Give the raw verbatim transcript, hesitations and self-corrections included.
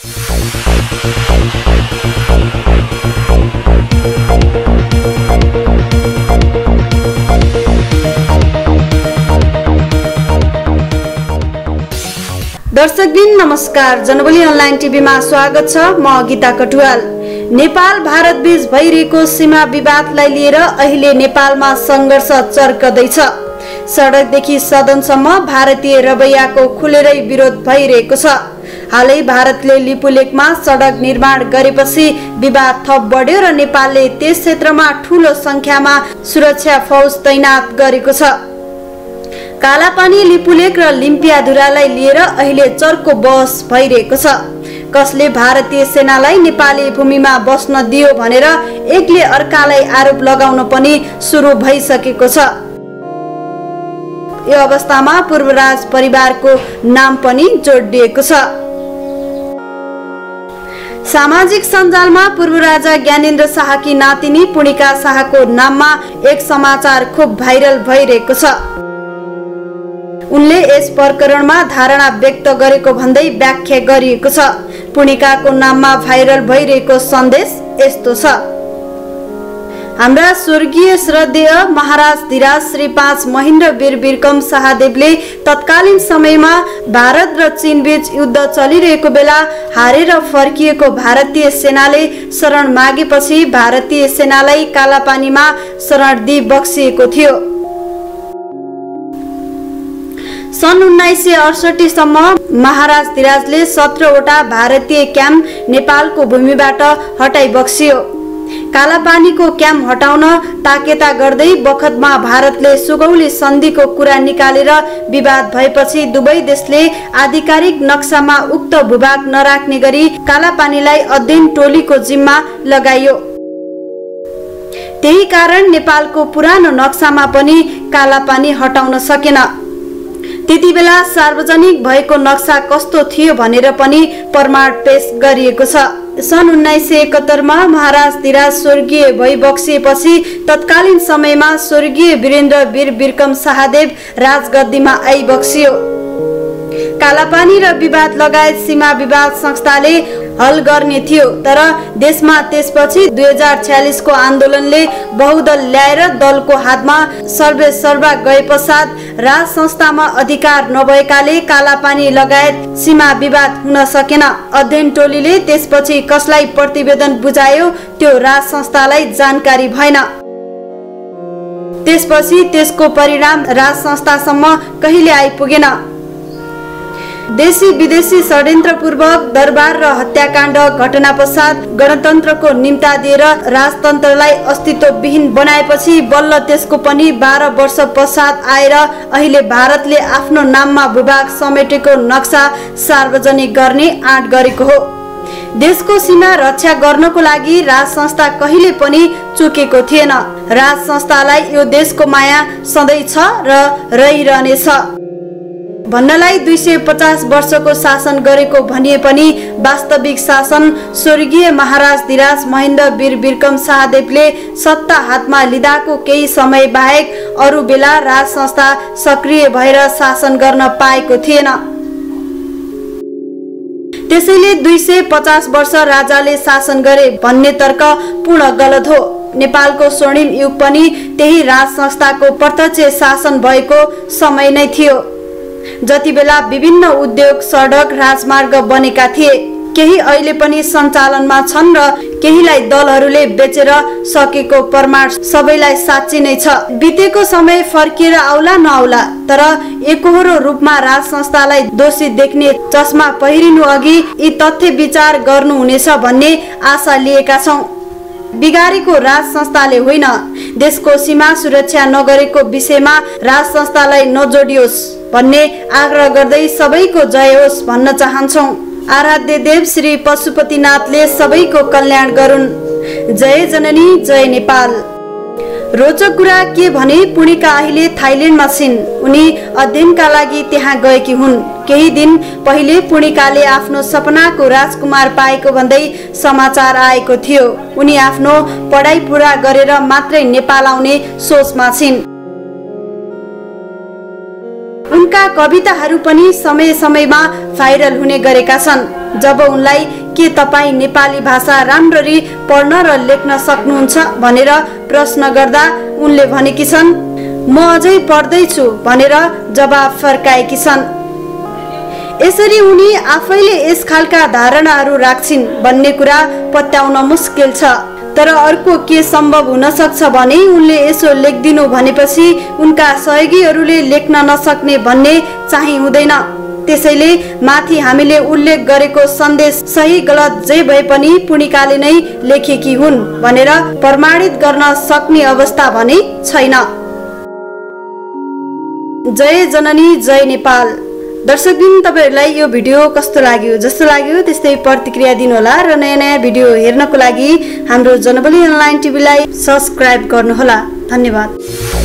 दर्शकबिन नमस्कार, जनबोली अनलाइन टिभीमा स्वागत छ। म गीता कटुवाल। नेपाल भारत बीच भइरहेको सीमा विवादलाई लिएर अहिले नेपालमा संघर्ष चर्कदैछ। सडकदेखि सदनसम्म भारतीय रवैयाको खुलेरै विरोध भइरहेको छ। हालै भारतले लिपुलेकमा सडक निर्माण गरेपछि विवाद थप बढ्यो र नेपालले त्यस क्षेत्रमा ठूलो संख्यामा सुरक्षा फौज तैनात गरेको छ। कालापानी, लिपुलेक र लिम्पियाधुरालाई लिएर अहिले चर्को बहस भइरहेको छ। कसले भारतीय सेनालाई नेपाली भूमिमा बस्न दियो भनेर एकले अर्कालाई आरोप लगाउन पनि सुरु भइसकेको छ। यो अवस्थामा पूर्वराज परिवारको नाम पनि जोडिएको छ। सामाजिक सञ्जालमा पूर्व राजा ज्ञानेन्द्र शाहकी नातिनी पुणिका शाहको नाममा एक समाचार खूब भाइरल भइरहेको छ। उनले यस प्रकरणमा धारणा व्यक्त गरेको भन्दै व्याख्या गरिएको छ। पुणिकाको नाममा भाइरल भइरहेको सन्देश यस्तो छ। हाम्रा स्वर्गीय श्रद्धेय महाराज धीराज श्री पाँच महेन्द्र वीर विक्रम शाहदेवले तत्कालीन समयमा भारत र चीन बीच युद्ध चलिरहेको बेला हारेर फर्किएको भारतीय सेनाले शरण मागेपछि भारतीय सेनालाई कालापानीमा शरण दिई बक्सिएको थियो। सन् उन्नाइस सय अडसठी सम्म महाराज धीराजले सत्रवटा भारतीय क्याम्प नेपालको भूमिबाट हटाई बक्सियो। कालापानीको क्याम्प हटाउन ताकेता गर्दै बखतमा भारतले सुगौली सन्धिको कुरा निकालेर विवाद भएपछि दुवै देशले आधिकारिक नक्सामा उक्त भूभाग नराख्ने गरी कालापानीलाई अध्ययन टोलीको जिम्मा लगाइयो। त्यही कारण नेपालको पुरानो नक्सामा पनि कालापानी हटाउन सकेन। त्यति बेला सार्वजनिक भएको नक्सा कस्तो थियो भनेर पनि प्रमाण पेश गरिएको छ। सन् उन्नाइस सय एकहत्तरमा महाराज धीराज स्वर्गीय भइबक्सिएपछि तत्कालीन समयमा स्वर्गीय वीरेन्द्र वीर विक्रम शाहदेव राजगद्दीमा आइबक्सियो। कालापानी र विवाद लगायत सीमा विवाद संस्थाले हल गर्ने थियो, तर देशमा त्यसपछि दुई हजार छ्यालिस को आन्दोलनले बहुदल ल्याएर दलको हातमा सर्वे सर्वा गए पश्चात राज संस्थामा अधिकार नभएकाले कालापानी लगायत सीमा विवाद हुन सकेन। अध्ययन टोलीले त्यसपछि कसलाई प्रतिवेदन बुझायो त्यो राज संस्थालाई जानकारी भएन। त्यसपछि त्यसको परिणाम राज संस्थासम्म कहिले आइपुगेन। देशी विदेशी षड्यन्त्रपूर्वक दरबार र हत्याकाण्ड घटना पश्चात गणतन्त्रको निम्ता दिएर राजतन्त्रलाई अस्तित्वविहीन बनाएपछि बल्ल त्यसको पनि बाह्र वर्ष पश्चात आएर अहिले भारतले आफ्नो नाममा भूभाग समेटेको नक्सा सार्वजनिक गर्ने आँट गरेको हो। देशको सीमा रक्षा गर्नको लागि राज संस्था कहिले पनि चुकेको थिएन। राज संस्थालाई यो देशको माया सधैँ छ र रहिरहनेछ। भन्नलाई दुई सय पचास वर्षको शासन गरेको भनिए पनि वास्तविक शासन स्वर्गीय महाराज धीराज महेन्द्र वीर विक्रम शाहदेवले सत्ता हातमा लिँदाको केही समय बाहेक अरू बेला राज संस्था सक्रिय भएर शासन गर्न पाएको थिएन। त्यसैले दुई सय पचास वर्ष राजाले शासन गरे भन्ने तर्क पूर्ण गलत हो। नेपालको स्वर्णिम युग पनि त्यही राज संस्थाको प्रत्यक्ष शासन भएको समय नै थियो, जति बेला विभिन्न उद्योग, सडक, राजमार्ग बनेका थिए। केही अहिले पनि सञ्चालनमा छन् र केहीलाई दलहरूले बेचेर सकेको प्रमाण सबैलाई साँच्ची नै छ। बितेको समय फर्किएर आउला नआउला, तर एकहोरो रूपमा राज संस्थालाई दोषी देख्ने चस्मा पहिरिनु अघि यी तथ्य विचार गर्नुहुनेछ भन्ने आशा लिएका छौं। बिगारेको राज संस्थाले होइन, देशको सीमा सुरक्षा नगरेको विषयमा राज संस्थालाई नजोडियोस् भन्ने आग्रह गर्दै सबैको जय होस् भन्न चाहन्छौं। आराध्य देव श्री पशुपतिनाथले सबैको कल्याण गरून्। जय जननी, जय नेपाल। रोचक कुरा के भने पुणिका अहिले थाइल्याण्डमा छिन्। उनी अध्ययनका लागि त्यहाँ गएकी हुन्। केही दिन पहिले पुणिकाले आफ्नो सपनाको राजकुमार पाएको भन्दै समाचार आएको थियो। उनी आफ्नो पढाइ पूरा गरेर मात्रै नेपाल आउने सोचमा छिन्। उनका कविताहरू पनि समय समयमा भाइरल हुने गरेका छन्। जब उनलाई के तपाईँ नेपाली भाषा राम्ररी पढ्न र लेख्न सक्नुहुन्छ भनेर प्रश्न गर्दा उनले भनेकी छन् म अझै पढ्दैछु भनेर जवाफ फर्काएकी छन्। यसरी उनी आफैले यस खालका धारणाहरू राख्छिन् भन्ने कुरा पत्याउन मुस्किल छ। तर अर्को के सम्भव हुन सक्छ भने उनले यसो लेख्दिनु भनेपछि उनका सहयोगीहरूले लेख्न नसक्ने भन्ने चाहिँ हुँदैन। त्यसैले माथि हामीले उल्लेख गरेको सन्देश सही गलत जे भए पनि पूर्णिकाले नै लेखेकी हुन् भनेर प्रमाणित गर्न सक्ने अवस्था भने छैन। जय जननी जय नेपाल। दर्शकबिन, तपाईहरुलाई यो भिडियो कस्तो लाग्यो? जस्तो लाग्यो त्यस्तै प्रतिक्रिया दिनुहोला र नयाँ नयाँ भिडियो हेर्नको लागि हाम्रो जनबली अनलाइन टिभीलाई सब्स्क्राइब गर्नुहोला। धन्यवाद।